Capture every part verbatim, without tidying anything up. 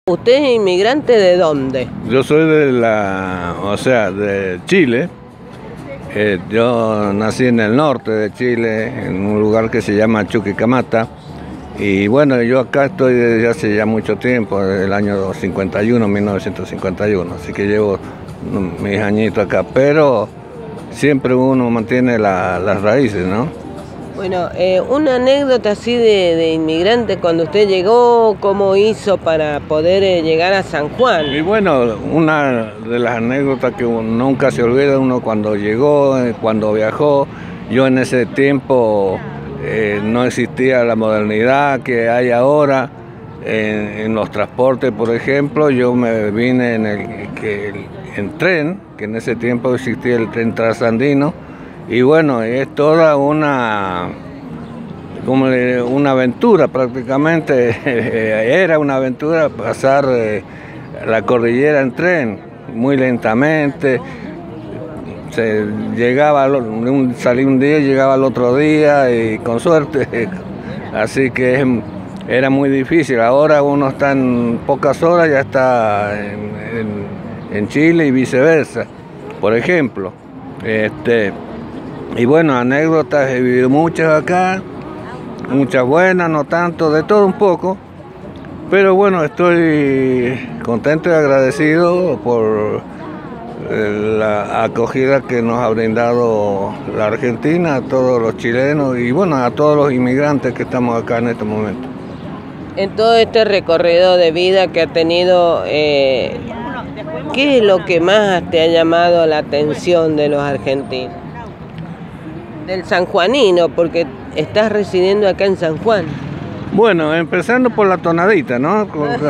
¿Usted es inmigrante de dónde? Yo soy de la, o sea, de Chile. Eh, yo nací en el norte de Chile, en un lugar que se llama Chuquicamata. Y bueno, yo acá estoy desde hace ya mucho tiempo, desde el año cincuenta y uno, mil novecientos cincuenta y uno, así que llevo mis añitos acá, pero siempre uno mantiene la, las raíces, ¿no? Bueno, eh, una anécdota así de, de inmigrante cuando usted llegó, ¿cómo hizo para poder eh, llegar a San Juan? Y bueno, una de las anécdotas que nunca se olvida uno cuando llegó, cuando viajó. Yo en ese tiempo eh, no existía la modernidad que hay ahora en, en los transportes, por ejemplo. Yo me vine en, el, que, en tren, que en ese tiempo existía el tren trasandino. Y bueno, es toda una, como una aventura prácticamente, era una aventura pasar la cordillera en tren, muy lentamente. Se llegaba, salí un día y llegaba al otro día y con suerte, así que era muy difícil. Ahora uno está en pocas horas, ya está en, en, en Chile y viceversa, por ejemplo. Este, Y bueno, anécdotas he vivido muchas acá, muchas buenas, no tanto, de todo un poco. Pero bueno, estoy contento y agradecido por la acogida que nos ha brindado la Argentina, a todos los chilenos y bueno, a todos los inmigrantes que estamos acá en este momento. En todo este recorrido de vida que ha tenido, eh, ¿qué es lo que más te ha llamado la atención de los argentinos? Del sanjuanino, porque estás residiendo acá en San Juan. Bueno, empezando por la tonadita, ¿no?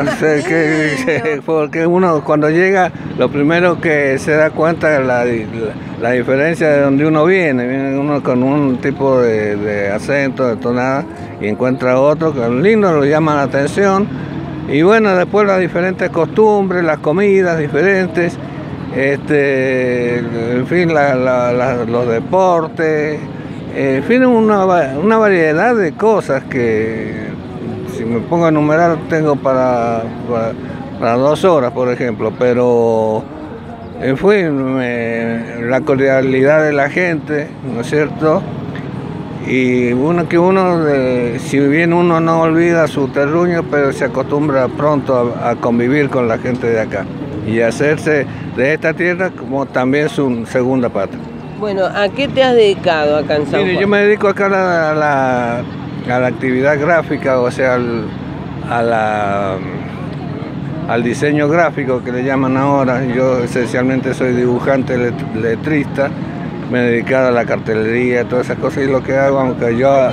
Porque uno cuando llega, lo primero que se da cuenta es la, la, la diferencia de donde uno viene. Viene uno con un tipo de, de acento, de tonada, y encuentra otro que es lindo, lo llama la atención. Y bueno, después las diferentes costumbres, las comidas diferentes. Este, en fin, la, la, la, los deportes, en fin, una, una variedad de cosas que si me pongo a enumerar tengo para, para, para dos horas, por ejemplo, pero en fin, me, la cordialidad de la gente, ¿no es cierto? Y uno que uno, de, si bien uno no olvida su terruño, pero se acostumbra pronto a, a convivir con la gente de acá y hacerse de esta tierra como también su segunda patria. Bueno, ¿a qué te has dedicado acá en San Juan? Mire, yo me dedico acá a la, a la, a la actividad gráfica, o sea, al, a la, al diseño gráfico que le llaman ahora. Yo esencialmente soy dibujante, let, letrista, me he dedicado a la cartelería, todas esas cosas, y lo que hago, aunque yo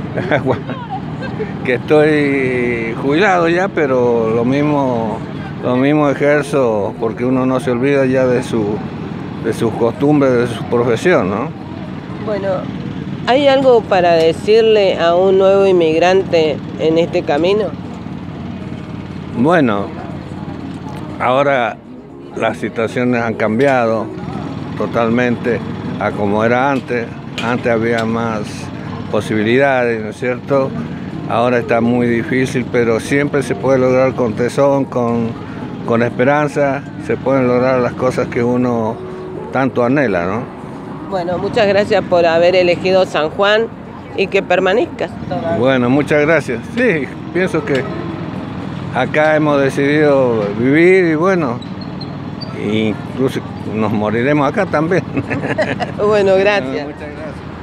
que estoy jubilado ya, pero lo mismo... Lo mismo ejerzo porque uno no se olvida ya de, su, de sus costumbres, de su profesión, ¿no? Bueno, ¿hay algo para decirle a un nuevo inmigrante en este camino? Bueno, ahora las situaciones han cambiado totalmente a como era antes. Antes había más posibilidades, ¿no es cierto? Ahora está muy difícil, pero siempre se puede lograr con tesón, con... Con esperanza se pueden lograr las cosas que uno tanto anhela, ¿no? Bueno, muchas gracias por haber elegido San Juan y que permanezcas. Bueno, muchas gracias. Sí, pienso que acá hemos decidido vivir y bueno, incluso nos moriremos acá también. Bueno, gracias. Bueno, muchas gracias.